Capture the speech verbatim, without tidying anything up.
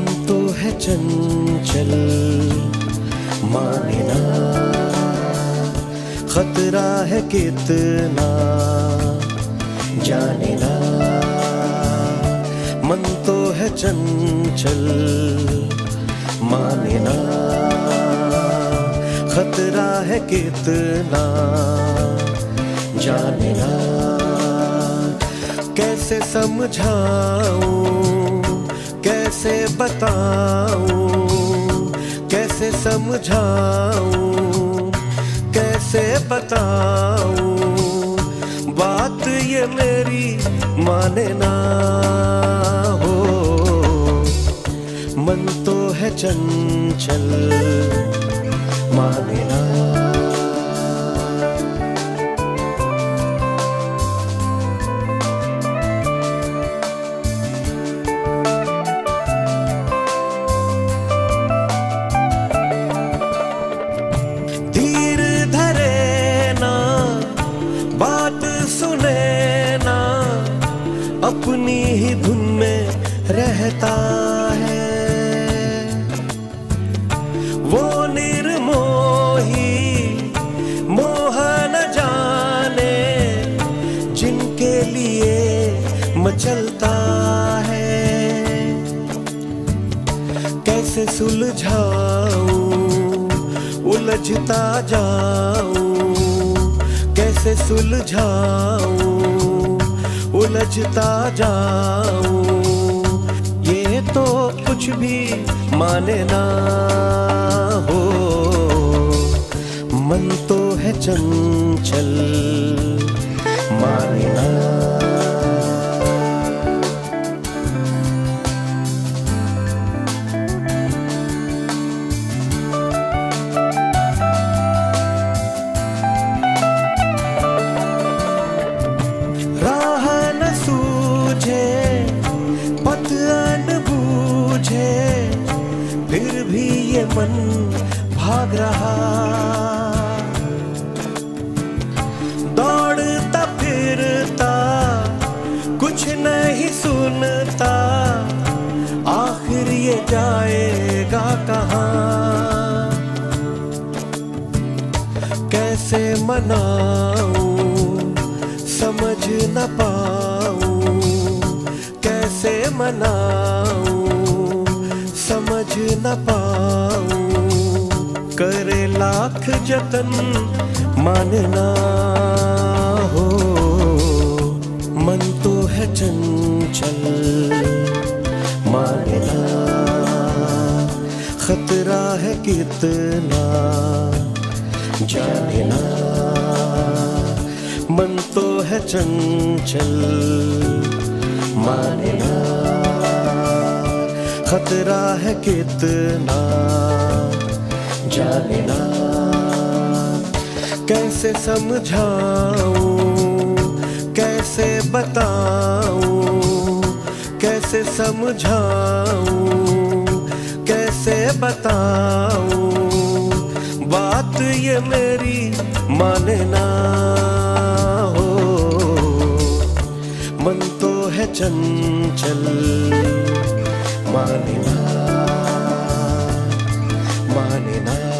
मन तो है चंचल माने ना, खतरा है कितना जाने ना। मन तो है चंचल माने ना, खतरा है कितना जाने ना। कैसे समझाऊं, कैसे बताऊं, कैसे समझाऊं, कैसे बताऊं, बात ये मेरी माने ना हो। मन तो है चंचल माने ना। धीर धरे ना, बात सुने ना, अपनी ही धुन में रहता है। वो निर्मोही मोह न जाने, जिनके लिए मचलता है। कैसे सुलझाऊं, उलझता जाऊं, कैसे सुलझाऊं, उलझता जाऊं। ये तो कुछ भी माने ना हो। मन तो है चंचल माने ना। राह न सूझे, पथ अनबूझे, फिर भी ये मन भाग रहा। दौड़ता फिरता कुछ नहीं सुनता, आखिर ये जाएगा कहाँ। कैसे मनाऊं, समझ न पाऊं, कैसे मनाऊं, समझ न पाऊं। करे लाख जतन मानना हो। मन तो है चंचल मानना, खतरा है कितना जाने ना। मन तो है चंचल माने ना, खतरा है कितना जाने ना। कैसे समझाऊं, कैसे बताऊं, कैसे समझाऊं, कैसे बताऊं, बात ये मेरी माने ना हो। मन तो है चंचल माने ना, माने ना।